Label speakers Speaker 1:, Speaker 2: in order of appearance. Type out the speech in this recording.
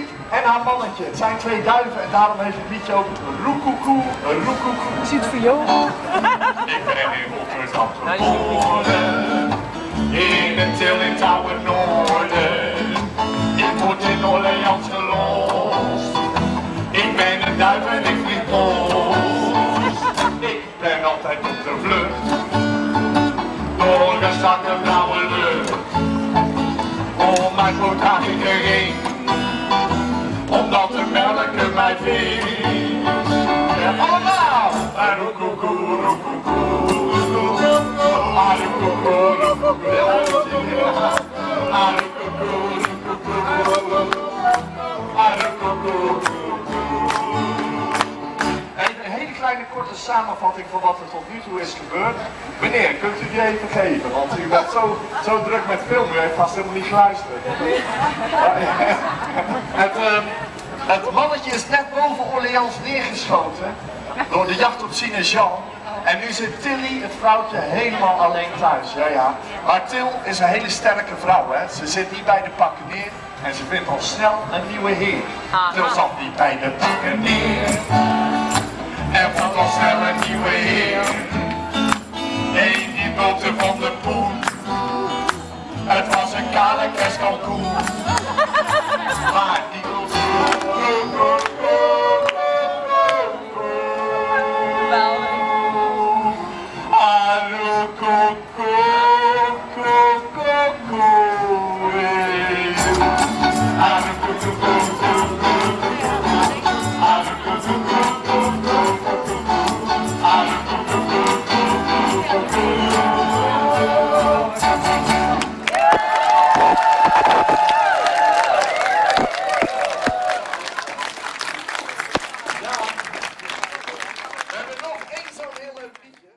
Speaker 1: en haar mannetje. Het zijn twee duiven en daarom heeft het liedje ook roekoekoe, roekoekoe.
Speaker 2: Is het voor jou?
Speaker 1: Ik ben in Rotterdam geboren, in het Til in het oude noorden. Ik word in Orleans gelost. Ik ben een duif en ik vlieg los. Ik ben altijd op de vlucht, door een strakke blauwe lucht. Om mijn boot draag ik erheen, omdat de melk mij vindt. Ja, allemaal! Roekoekoe, roekoekoe, roekoekoe, roekoekoe, Even een hele kleine korte samenvatting van wat er tot nu toe is gebeurd. Meneer, kunt u die even geven? Want u bent zo druk met filmen, u heeft vast helemaal niet geluisterd. Het mannetje is net boven Orleans neergeschoten door de jacht op Sine Jean. En nu zit Tilly, het vrouwtje, helemaal alleen thuis. Ja, ja. Maar Til is een hele sterke vrouw, hè. Ze zit niet bij de pakken neer en ze vindt al snel een nieuwe heer. Til zat niet bij de pakken neer en vond al snel een nieuwe heer. Eén die bultte van de poen. Het was een kale kerstkalkoen. Maar die we hebben nog één zo'n heel leuk liedje.